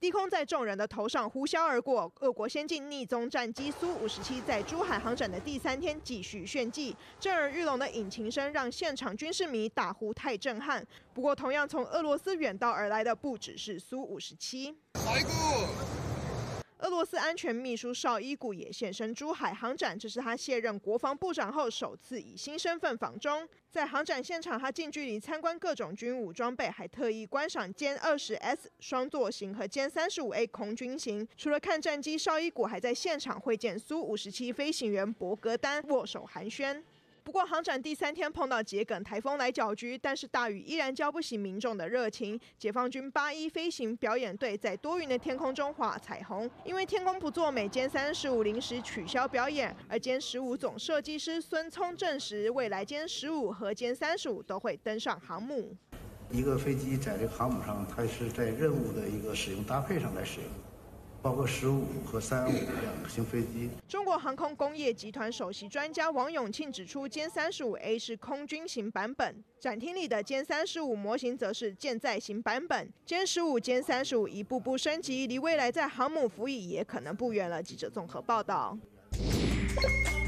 低空在众人的头上呼啸而过。俄国先进逆踪战机苏57在珠海航展的第3天继续炫技，震耳欲聋的引擎声让现场军事迷大呼太震撼。不过，同样从俄罗斯远道而来的不只是苏57。俄罗斯安全秘书绍伊古也现身珠海航展，这是他卸任国防部长后首次以新身份访中。在航展现场，他近距离参观各种军武装备，还特意观赏歼20S 双座型和歼35A 空军型。除了看战机，绍伊古还在现场会见苏57飞行员博格丹，握手寒暄。不过，航展第3天碰到桔梗台风来搅局，但是大雨依然浇不熄民众的热情。解放军81飞行表演队在多云的天空中画彩虹，因为天公不作美，歼35临时取消表演。而歼15总设计师孙聪证实，未来歼15和歼35都会登上航母。 一个飞机在这个航母上，它是在任务的一个使用搭配上来使用。包括15和35两型飞机。 中国航空工业集团首席专家王永庆指出，歼35A 是空军型版本，展厅里的歼35模型则是舰载型版本。歼15、歼35一步步升级，离未来在航母服役也可能不远了。记者综合报道。